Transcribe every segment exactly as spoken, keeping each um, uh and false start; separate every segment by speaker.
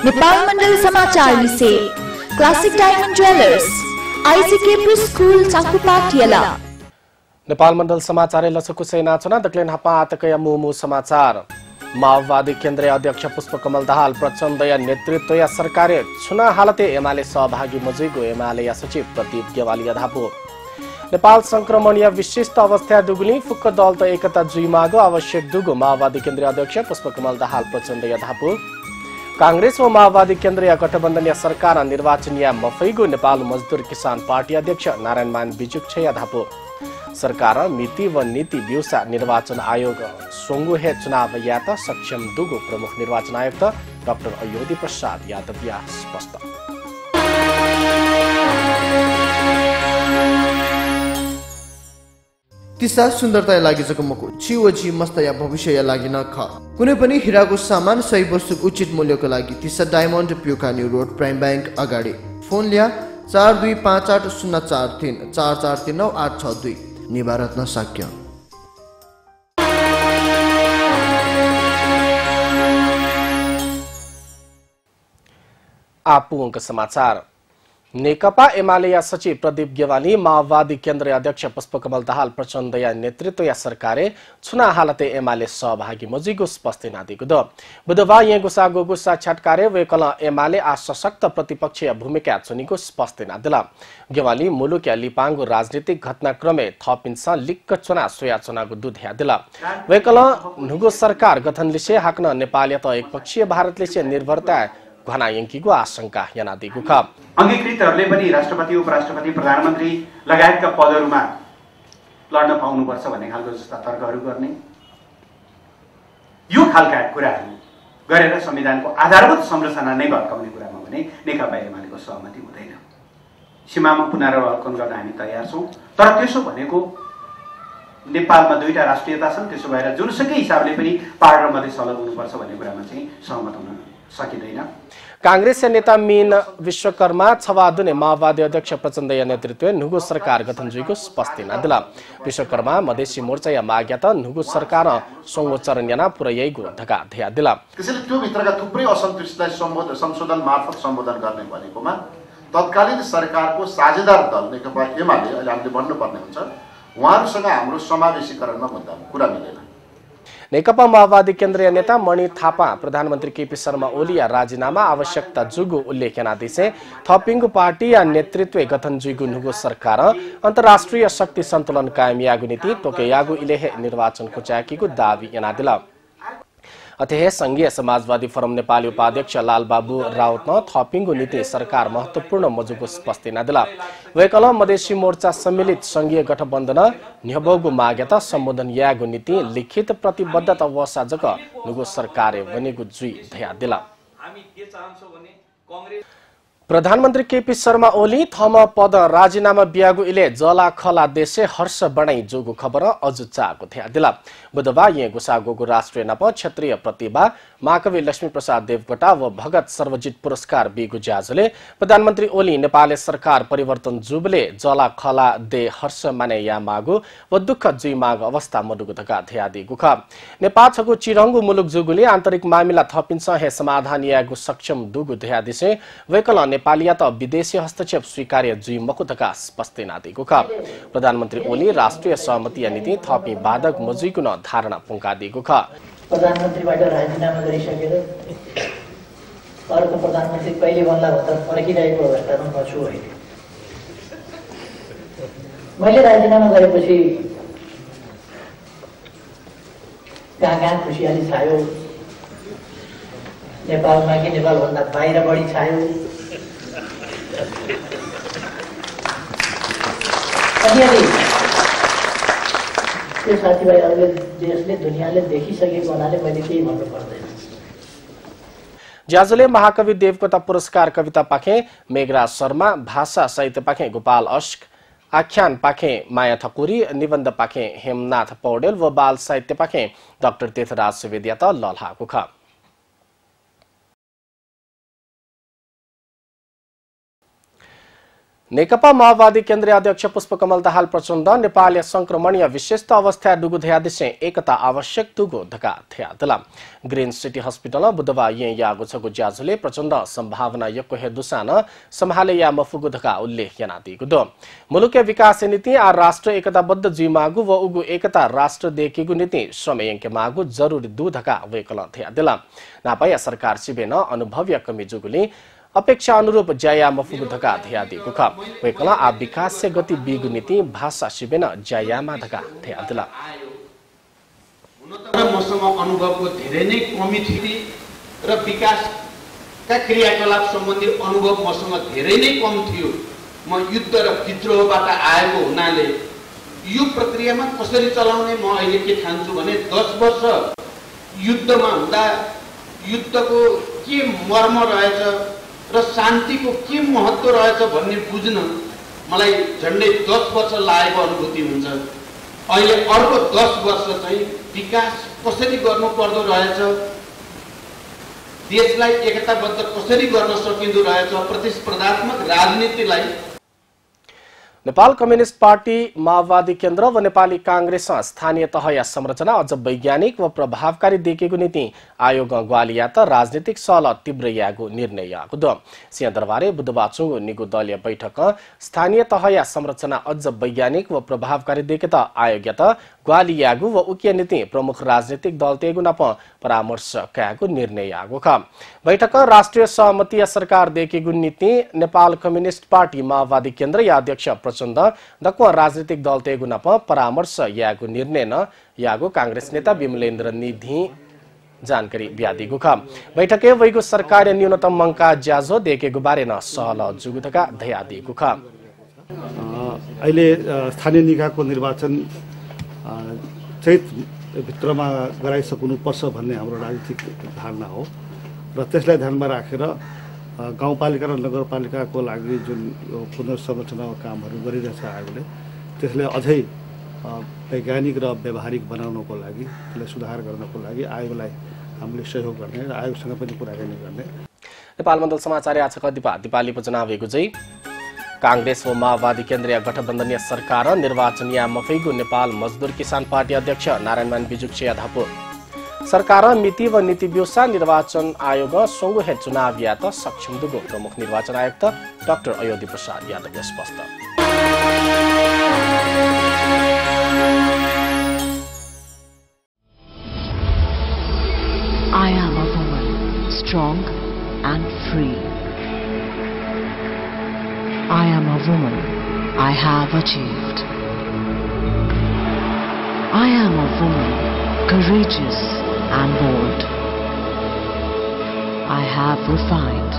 Speaker 1: नेपाल मण्डल समाचार विषय classic diamond jewellers ICK pre school Chakupat यला
Speaker 2: नेपाल मण्डल समाचार लसकु सेनाचना दक्लेन हपा आतकया मुमु समाचार माओवादी केन्द्रीय अध्यक्ष पुष्पकमल दाहाल प्रचण्ड या नेतृत्व या सरकारे चुना हालते एमाले सहभागी मजुइगो एमाले या सचिव प्रदीप गेवाली धापो नेपाल संक्रमण या विशिष्ट अवस्था दुगुली फुक्क दल त एकता जुइमागो आवश्यक दुगो माओवादी केन्द्रीय अध्यक्ष पुष्पकमल दाहाल प्रचण्ड या धापो कांग्रेस व माओवादी केन्द्रीय गठबन्धन या सरकार निर्वाचन या मफैगो नेपाल मजदुर किसान पार्टी अध्यक्ष नारायण मान बिजुक छ धापो सरकार मिति व नीति व्यूसा निर्वाचन आयोग सोंगु हे चुनाव यात सक्षम दुगो प्रमुख निर्वाचन आयुक्त डाक्टर अयोधी प्रसाद यादव या स्पष्ट
Speaker 3: तिस्सा सुन्दरता लागि जकमको छिवजी मस्त या भविष्य या लागि न ख कुनै पनि हिराको सामान सही वस्तु उचित मूल्यको लागि तिस्सा डायमन्ड प्युकानी रोड प्राइम बैंक अगाडि फोन लिया चार दुई पाँच आठ शून्य चार तीन चार चार तीन नौ आठ छ दुई निवारत्न शक्य
Speaker 2: आपुङ समाचार नेकपा एमाले या सचिव प्रदीप गेवाली माओवादी केन्द्रीय अध्यक्ष पुष्पकमल दाहाल प्रचण्ड या नेतृत्व या सरकारे चुना हालते एमाले सहभागी मजिगो स्पष्ट नादिगो द बुधबार ये गुसा गोगु साक्षात्कारे वेकल एमाले आ सशक्त प्रतिपक्षीय भूमिका चुनिको स्पष्ट नादिला गेवाली मुलुक या लिपाङ्गो राजनीतिक घटनाक्रमे थपिन्छ लिक्क चुना सोया चुनाको दुध दिला वेकल नुगो सरकार गठन लिसे हाक्न नेपाल त एकपक्षीय भारत लिसे निर्भरता घना यङ्कीको आशंका yana दिगु ख
Speaker 4: अंगीकृतहरूले पनि राष्ट्रपति उपराष्ट्रपति प्रधानमन्त्री लगायतका पदहरूमा लड्न पाउनुपर्छ भन्ने खालको जस्ता तर्कहरू गर्ने यो खालका कुराहरू गरेर संविधानको आधारभूत संरचना नै भत्काउने कुरामा भने नेकपा एमालेको सहमति हुँदैन सीमामा पुनरावलोकन गर्न हामी तयार छौं तर त्यसो भनेको नेपालमा दुईटा राष्ट्रियता छन् त्यसो भएर जुनसुकै हिसाबले पनि पहाड र मधेस अलग हुनुपर्छ भन्ने कुरामा चाहिँ सहमत हुन सकिदैन
Speaker 2: कांग्रेस नेता मीन विश्वकर्मा छवादुने माओवादी अध्यक्ष प्रचण्ड या नेतृत्व नुगु सरकार गठन जुइको स्पष्ट दिला विश्वकर्मा मधेसी मोर्चा या माग्या त नुगु सरकार सोंगो चरण याना पुरैगो धका ध्या दिला
Speaker 5: त्यसैले त्यो भित्रका थुप्रै असन्तुष्टिलाई सम्बोधन संशोधन मार्फत सम्बोधन गर्ने भनेकोमा तत्कालीन सरकारको साझेदार दल नेकपा एमाले अहिले हामीले भन्नुपर्ने हुन्छ उहाँहरूसँग हाम्रो समावेशीकरणमा मुद्दा कुरा मिलेन
Speaker 2: नेकपा माओवादी केन्द्रीय नेता मणि थापा प्रधानमन्त्री केपी शर्मा ओली या राजीनामा आवश्यकता जुगु उल्लेखना दिसे थपिङ्गु पार्टी या नेतृत्व गठन जुगु नुगु सरकार अन्तर्राष्ट्रिय शक्ति सन्तुलन कायम यागु नीति तोके यागु इलेहे निर्वाचन कुचाकीको दावी याना दिला अतः संघीय समाजवादी फोरम नेपाली उपाध्यक्ष लालबाबु राउत थपिङ्गु नीति सरकार महत्वपूर्ण मजुको स्पष्ट दिला वेकल मधेसी मोर्चा सम्मिलित संघीय गठबन्धन न्यबगु मागेता सम्बोधन यागु नीति लिखित प्रतिबद्धता वसाजक नुगु सरकारले भनेको जुई धया दिला हामी के चाहन्छौ भने कांग्रेस प्रधानमन्त्री केपी शर्मा ओली थम पद राजीनामा बियागु इले जला खला देशे हर्ष बढाई जोगु खबर अजुचाको थ्या दिला बुधबार ये गुसागोगु राष्ट्रिय नप क्षेत्रीय प्रतिभा महाकवि लक्ष्मी प्रसाद देवकोटा व भगत सर्वजित पुरस्कार बिगु ज्याजले प्रधानमन्त्री ओली नेपाली सरकार परिवर्तन जुबले जला खला दे हर्ष माने या मागु व दुःख जुइ माग अवस्था मडुगु धका थ्या दिगु ख नेपाल छगु चिरंगु मुलुक जुगुले आन्तरिक मामिला थपिन्छ हे समाधान यागु सक्षम दुगु थ्या दिसे वेकल नेपालिया त विदेशी हस्तक्षेप स्वीकार्य जुइ मकुतका स्पष्ट नादिगु ख प्रधानमन्त्री ओली राष्ट्रिय सहमति नीति थपी बाधक मजुइको न धारणा पुंका दिगु ख
Speaker 6: प्रधानमन्त्रीबाट राजीनामा गरिसकेर अर्को प्रधानमन्त्री कहिले बन्ला भनेर फर्किरहेको अवस्थामा म छु अहिले मैले राजीनामा गरेपछि कहाँ कहाँ खुसियाली छायो नेपालमा कि नेपालभन्दा बाहिर बढी छायो अनि त्यो साथीभाइहरूले देशले दुनियाँले देखिसकेको हुनाले मैले केही भन्नु पर्दैन
Speaker 2: ज्याजले महाकवि देवकोटा पुरस्कार कविता पाखे मेघराज शर्मा भाषा साहित्य पाखे गोपाल अश्क आख्यान पाखे माया ठकुरी निबन्ध पाखे हेमनाथ पौडेल व बाल साहित्य पाखे डाक्टर तीर्थराज सुवेदिया त लल्हाको ख नेकपा माओवादी केन्द्रीय अध्यक्ष पुष्पकमल दाहाल प्रचण्ड नेपाल संक्रमणीय विशिष्ट अवस्था डुगु ध्या दिसे एकता आवश्यक दुगु धका थ्या दिला ग्रीन सिटी हस्पिटल बुधबार ये यागु छगु ज्याजुले प्रचण्ड सम्भावना यको हेदुसान सम्हाले या मफुगु धका उल्लेख याना दिगु दो मुलुके विकास नीति आ राष्ट्र एकताबद्ध जीमागु व उगु एकता राष्ट्र देखेगु नीति समयंके मागु जरुरी दु धका वेकल थ्या दिला नापाया सरकार सिबेन अनुभव्य कमी जुगुली अपेक्षा अनुरूप जया मफुगु धका ध्या दिगु ख वेकला आ विकास से गति बिगु नीति भाषा सिबेन जयामा धका ध्या दिला
Speaker 7: हुन त मसँग अनुभवको धेरै नै कमी थियो र विकासका क्रियाकलाप सम्बन्धी अनुभव मसँग धेरै नै कम थियो म युद्ध र विद्रोहबाट आएको हुनाले यो प्रक्रियामा कसरी चलाउने म अहिले के ठान्छु भने दस वर्ष युद्धमा हुँदा युद्धको के मर्म रहेछ र शान्तिको के महत्त्व रहेछ भन्ने बुझ्न मलाई झन्डै दस वर्ष लागेको अनुभूति हुन्छ अहिले अर्को दस वर्ष चाहिँ विकास कसरी गर्नु पर्दो रहेछ देशलाई एकताबद्ध कसरी गर्न सकिँदो रहेछ प्रतिस्पर्धात्मक राजनीतिलाई
Speaker 2: नेपाल कम्युनिस्ट पार्टी माओवादी केन्द्र व नेपाली कांग्रेस स्थानीय तह या संरचना अझ वैज्ञानिक व प्रभावकारी देखेको नीति आयोग ग्वालिया त राजनीतिक सल तीव्र यागु निर्णय यागु द सिंहदरबारे बुधबार चुंगु निगु दलीय बैठक स्थानीय तह या संरचना अझ वैज्ञानिक व प्रभावकारी देखे त आयोग त ग्वालियागु व उकिय नीति प्रमुख राजनीतिक दल तेगु नप परामर्श कागु निर्णय यागु ख बैठक राष्ट्रिय सहमति सरकार देखेगु नीति नेपाल कम्युनिस्ट पार्टी माओवादी केन्द्र या अध्यक्ष प्रचण्ड दक्व राजनीतिक दल तेगु नप परामर्श यागु निर्णय न यागु कांग्रेस नेता विमलेन्द्र निधि जानकारी ब्यादिगु ख बैठके वैगु सरकार न्यूनतम मंका ज्याजो देखेगु बारे न सहल जुगुतका धया दिगु ख
Speaker 8: अहिले स्थानीय निकायको निर्वाचन चैत भित्रमा गराइसक्नुपर्छ भन्ने हाम्रो राजनीतिक धारणा हो र त्यसलाई ध्यानमा राखेर गाउँपालिका र नगरपालिकाको लागि जुन पुनर्संरचनाको कामहरू गरिरहेछ आयोगले त्यसलाई अझै वैज्ञानिक र व्यावहारिक बनाउनको लागि त्यसलाई सुधार गर्नको लागि आयोगलाई हामीले सहयोग गर्ने र आयोगसँग पनि कुराकानी गर्ने।
Speaker 2: नेपाल मण्डल समाचार आज कतिपा दिपाली चुनाव गुजै कांग्रेस व माओवादी केन्द्रीय गठबन्धनीय सरकार निर्वाचन या मफैगु नेपाल मजदुर किसान पार्टी अध्यक्ष नारायणमान बिजुक्छे धापु सरकार मिति व नीति व्यूसा निर्वाचन आयोग सोंगु हे चुनाव या त सक्षम दुगो प्रमुख निर्वाचन आयुक्त डाक्टर अयोधी प्रसाद यादव स्पष्ट।
Speaker 9: I am a woman, strong and free. I am a woman, I have achieved. I am a woman, courageous and bold. I have refined.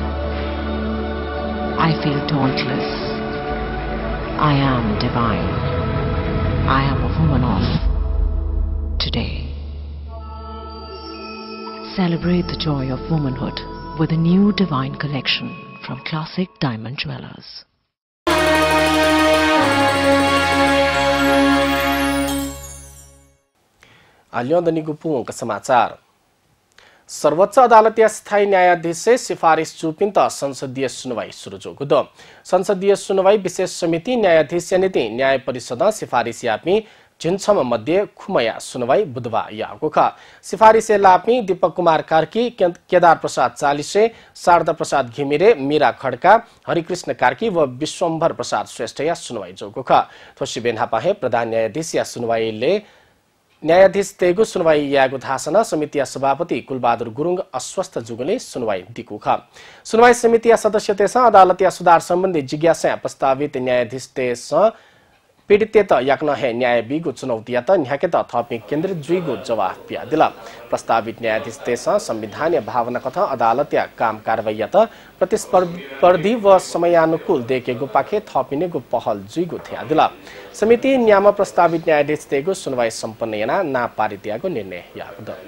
Speaker 9: I feel dauntless. I am divine. I am a woman of today. Celebrate the joy of womanhood with a new divine collection from Classic Diamond Jewelers.
Speaker 2: आल्योदनीको पुङका समाचार सर्वोच्च अदालत स्थायी न्यायाधीश से सिफारिश चुपिन त संसदीय सुनवाई सुरु जोगु दो संसदीय सुनवाई विशेष समिति न्यायाधीश नीति न्याय परिषद सिफारिश यापी जिन्छम मध्ये खुमया सुनवाई बुधबार याको ख सिफारिश लापी दीपक कुमार कार्की केदार प्रसाद चालिसे शारदा प्रसाद घिमिरे मीरा खड्का हरिकृष्ण कार्की व विश्वम्भर प्रसाद श्रेष्ठ या सुनवाई जोगु ख थोसी बेन्हा पाहे प्रधान न्यायाधीश या सुनवाईले न्यायाधीश तेगु सुनवाई यागु थासन समितिया सभापति कुलबहादुर गुरुङ अस्वस्थ जुगुले सुनवाई दिकु ख सुनवाई समितिया सदस्य तेस अदालतीय सुधार सम्बन्धी जिज्ञासा प्रस्तावित न्यायाधीश तेस पीडित त याक्न हे न्याय बिगु चुनौती त न्याके त थपि केन्द्रित जुइगु जवाफ पिया दिला प्रस्तावित न्यायाधीश तेस संविधानीय भावना कथा अदालतीय काम कारवाही त प्रतिस्पर्धी व समयानुकूल देखेगु पाखे थपिनेगु पहल जुइगु थिया दिला समिति न्याम प्रस्तावित न्यायाधीश तेगु सुनवाई सम्पन्न याना ना पारित्यागु निर्णय यागु द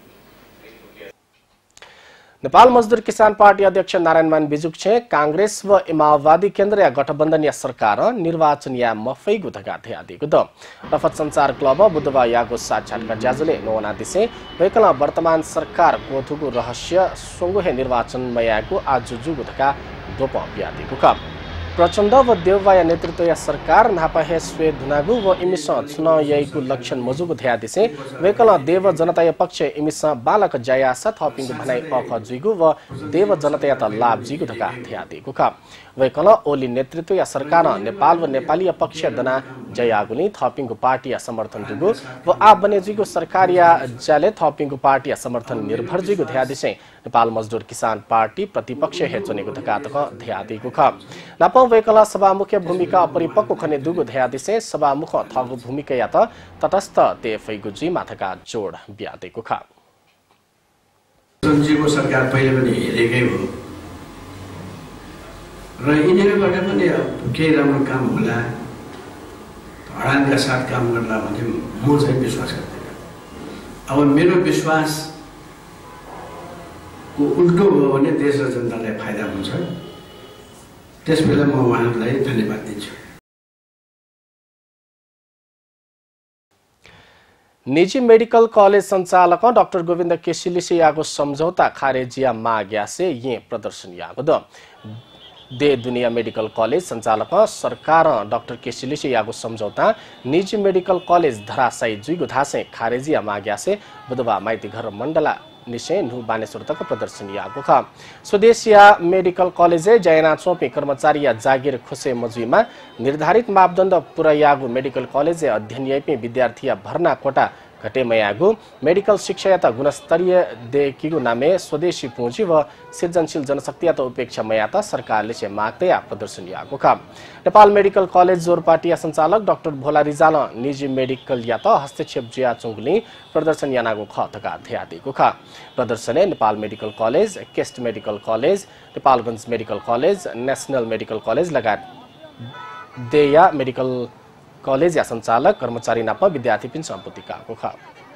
Speaker 2: नेपाल मजदुर किसान पार्टी अध्यक्ष नारायणमान बिजुक्छे कांग्रेस व माओवादी केन्द्रीय गठबन्धनीय सरकार निर्वाचन या मफैगु धगा थ्या दिगु द रफत संचार क्लब बुधबार यागु साक्षात्कार ज्याजुले नोना दिसे वैकला वर्तमान सरकार कोथुगु रहस्य सोंगु हे निर्वाचन मयागु आजु जुगु धगा दोप ब्या दिगु क प्रचण्ड व देववाया नेतृत्व या सरकार नापा हे स्वे धुनागु व इमिस चुनाव यैकु लक्षण मजुगु ध्या दिसे वेकल देव जनता पक्ष इमिस बालक जयासा थपिङ भनाइ अख जुइगु व देव जनता त लाभ जिगु धका ध्या दिगु ख वेकल ओली नेतृत्व या सरकार नेपाल व नेपाली पक्ष दना जयागुनी थपिङ पार्टी या समर्थन दुगु व आ बने जुइगु सरकार या जाले थपिङ पार्टी या समर्थन निर्भर जुइगु ध्या दिसे नेपाल मजदुर किसान पार्टी प्रतिपक्ष हे चुनेगु धका तक ध्या दिगु ख नाप वेकल सभामुख भूमिका अपरिपक्व खने दुगु ध्या दिसे सभामुख थगु भूमिका या त तटस्थ ते फैगु जी माथका जोड ब्यादेको ख
Speaker 10: सञ्जीको सरकार पहिले पनि हेरेकै हो र यिनीहरूबाट पनि केही राम्रो काम होला हडानका साथ काम गर्ला भन्ने म चाहिँ विश्वास गर्दैन। अब मेरो विश्वास को उल्टो हो भने देश र जनतालाई फाइदा हुन्छ त्यसबेला म उहाँहरूलाई धन्यवाद दिन्छु।
Speaker 2: निजी मेडिकल कॉलेज संचालक डाक्टर गोविंद केसीले यागो सम्झौता खारेजिया माग्यासे ये प्रदर्शन यागो द दे दुनिया मेडिकल कॉलेज संचालक सरकार डाक्टर केसीले यागो सम्झौता निजी मेडिकल कॉलेज धरासाई जुइगो धासे खारेजिया माग्यासे बुधबार माइती घर मण्डला निशे नु बानेश्वर तक प्रदर्शन यागो ख स्वदेशिया मेडिकल कॉलेज जयना चोपी कर्मचारी या जागिर खुसे मजुईमा निर्धारित मापदण्ड पुरा यागो मेडिकल कॉलेज अध्ययन यापी विद्यार्थी भर्ना कोटा घटे मयागु मेडिकल शिक्षा या गुणस्तरीय देखिगु नामे स्वदेशी पूंजी व सृजनशील जनशक्ति या उपेक्षा मयाता सरकारले से माग्दै प्रदर्शन यागो ख नेपाल मेडिकल कॉलेज जोरपाटिया संचालक डाक्टर भोला रिजाल निजी मेडिकल या त हस्तक्षेप जिया चुंगली प्रदर्शन यानागो ख तका ध्या दिगु ख प्रदर्शनले नेपाल मेडिकल कॉलेज केस्ट medical college Nepalgunj medical college national medical college लगायत देया मेडिकल कॉलेज या संचालक कर्मचारी नापा विद्यार्थी पिन सम्पत्तिका ख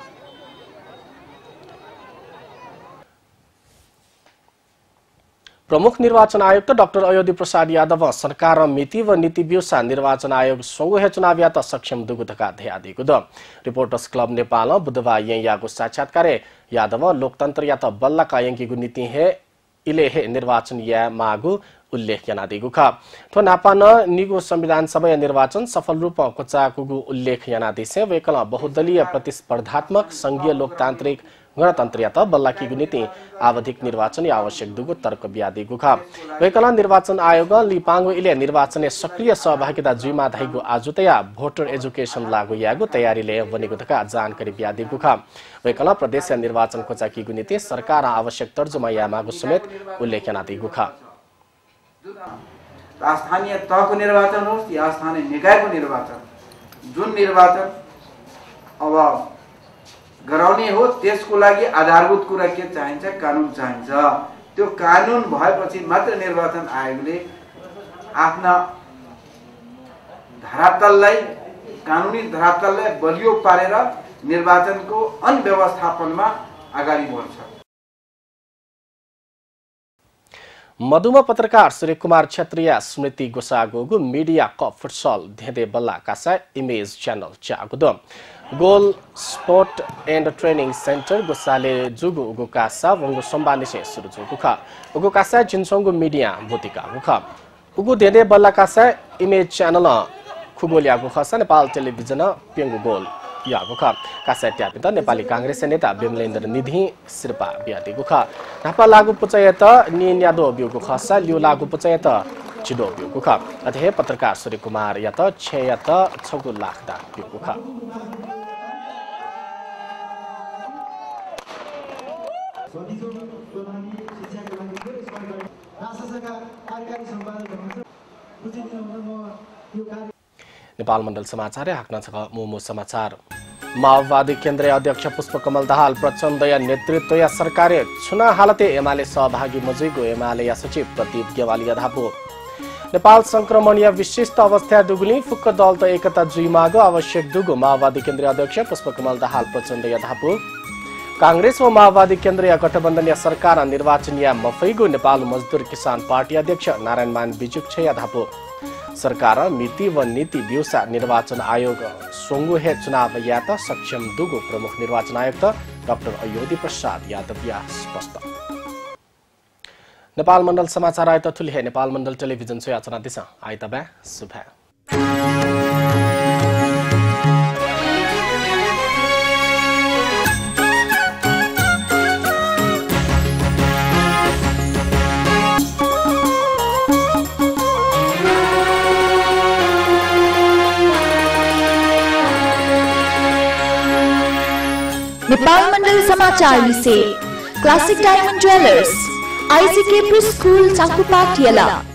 Speaker 2: प्रमुख निर्वाचन आयुक्त डाक्टर अयोधी प्रसाद यादव सरकार मिति व नीति व्यूसा निर्वाचन आयोग संगोहे चुनाव या सक्षम दुगुधका ध्या दिगु द रिपोर्टर्स क्लब नेपाल बुधबार ययागु साक्षात्कार यादव लोकतन्त्र या त बल्ला कायंकीगु नीति हे इले हे निर्वाचन या मागु उल्लेख याना दिगु ख थो नापान निगु संविधान सभा निर्वाचन सफल रूप कोचाकुगु उल्लेख याना दिसे वेकल बहुदलीय प्रतिस्पर्धात्मक संघीय लोकतान्त्रिक गणतन्त्र या त बल्लाकीगु नीति आवधिक निर्वाचन या आवश्यक दुगु तर्क ब्यादिगु ख वेकल निर्वाचन आयोग लिपांगु इले निर्वाचन सक्रिय सहभागिता जुइमा धाइगु आजुतया भोटर एजुकेशन लागु यागु तयारीले बनेगु तका जानकारी ब्यादिगु ख वेकल प्रदेश निर्वाचन कोचाकीगु नीति सरकार आवश्यक तर्जुमा या मागु समेत उल्लेख याना दिगु ख
Speaker 11: स्थानीय तहको निर्वाचन होस् या स्थानीय निकायको निर्वाचन जुन निर्वाचन अब गराउने हो त्यसको लागि आधारभूत कुरा के चाहिन्छ कानुन चाहिन्छ त्यो कानुन भएपछि मात्र निर्वाचन आयोगले आफ्ना धरातललाई कानुनी धरातललाई बलियो पारेर निर्वाचनको अनव्यवस्थापनमा अगाडि बढ्छ।
Speaker 2: मधुमा पत्रकार सूर्य कुमार क्षेत्रीय स्मृति गोसागोगु मीडिया कप फुटसल धेदे बल्ला कासा इमेज च्यानल चागुद goal sport and training centre गोसाले जुगु उगु कासा वंगु सम्बाने से सुरु जुगु खा उगु कासा जिनसंगु मीडिया बोतिका गुखा उगु धेदे बल्ला कासा इमेज च्यानल खुगोलियागु खसा नेपाल टेलिभिजन पेंगु गोल यागु ख कासा ट्यापित नेपाली कांग्रेस नेता बिमलेन्द्र निधि शिर्पा ब्यादिगु ख नापा लागु पुचयत निन्यादो बिगु खसा लिउ लागु पुचयत चिडो बिगु ख अथे पत्रकार सूर्य कुमार यत छयत छगु लाख दा बिगु ख नेपाल मण्डल समाचार हाक्न छ मोमो समाचार माओवादी केन्द्रीय अध्यक्ष पुष्पकमल दाहाल प्रचण्ड या नेतृत्व या सरकारे चुनाव हालते एमाले सहभागी मजुइगो एमाले या सचिव प्रदीप गेवाली धापो नेपाल संक्रमण या विशिष्ट अवस्था दुगुली फुक्क दल त एकता जुइमागो आवश्यक दुगो माओवादी केन्द्रीय अध्यक्ष पुष्पकमल दाहाल प्रचण्ड या धापो कांग्रेस व माओवादी केन्द्रीय गठबन्धन या सरकार निर्वाचन या मफैगो नेपाल मजदुर किसान पार्टी अध्यक्ष नारायण मान बिजुक या धापो सरकार मिति व नीति व्यूसा निर्वाचन आयोग सोंगुहे चुनाव या त सक्षम दुगो प्रमुख निर्वाचन आयुक्त डाक्टर अयोधी प्रसाद यादव या स्पष्ट नेपाल मण्डल समाचार आयत थुलिहे नेपाल मण्डल टेलिभिजन सो याचना दिशा आइतबा शुभ
Speaker 1: नेपाल मण्डल समाचार विषय classic diamond jewellers ICK pre school चाकुपाटियाला